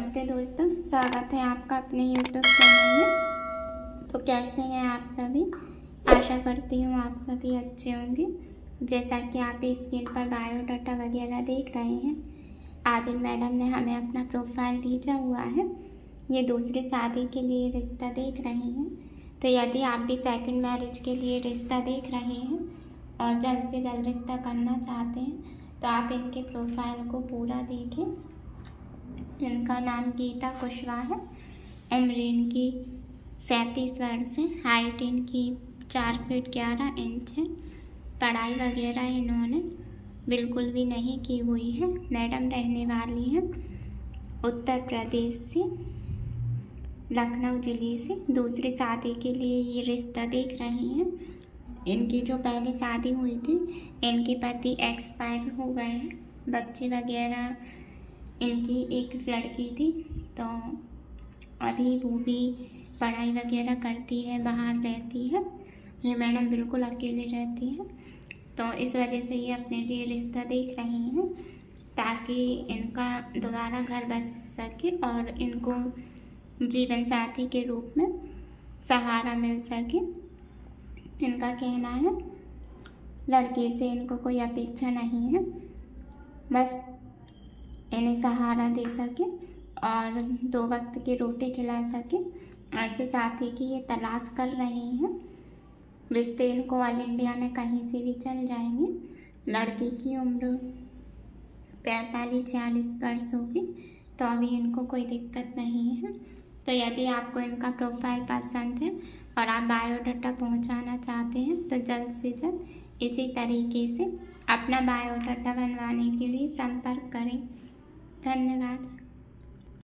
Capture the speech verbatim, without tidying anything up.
नमस्ते दोस्तों, स्वागत है आपका अपने यूट्यूब चैनल में। तो कैसे हैं आप सभी? आशा करती हूँ आप सभी अच्छे होंगे। जैसा कि आप स्क्रीन पर बायोडाटा वगैरह देख रहे हैं, आज इन मैडम ने हमें अपना प्रोफाइल भेजा हुआ है। ये दूसरी शादी के लिए रिश्ता देख रहे हैं। तो यदि आप भी सेकंड मैरिज के लिए रिश्ता देख रहे हैं और जल्द से जल्द रिश्ता करना चाहते हैं तो आप इनके प्रोफाइल को पूरा देखें। इनका नाम गीता कुशवाहा है। उम्र इनकी सैंतीस वर्ष है। हाइट इनकी चार फीट ग्यारह इंच है। पढ़ाई वगैरह इन्होंने बिल्कुल भी नहीं की हुई है। मैडम रहने वाली हैं उत्तर प्रदेश से, लखनऊ ज़िले से। दूसरी शादी के लिए ये रिश्ता देख रहे हैं। इनकी जो पहली शादी हुई थी, इनके पति एक्सपायर हो गए हैं। बच्चे वगैरह इनकी एक लड़की थी, तो अभी वो भी पढ़ाई वगैरह करती है, बाहर रहती है। ये मैडम बिल्कुल अकेले रहती है, तो इस वजह से ये अपने लिए रिश्ता देख रही हैं ताकि इनका दोबारा घर बस सके और इनको जीवन साथी के रूप में सहारा मिल सके। इनका कहना है लड़के से इनको कोई अपेक्षा नहीं है, बस इन्हें सहारा दे सके और दो वक्त की रोटी खिला सके। ऐसे साथी की ये तलाश कर रहे हैं। रिश्ते इनको ऑल इंडिया में कहीं से भी चल जाएंगे। लड़की की उम्र पैंतालीस छियालीस वर्ष होगी, तो अभी इनको कोई दिक्कत नहीं है। तो यदि आपको इनका प्रोफाइल पसंद है और आप बायोडाटा पहुंचाना चाहते हैं तो जल्द से जल्द इसी तरीके से अपना बायोडाटा बनवाने के लिए संपर्क करें। धन्यवाद।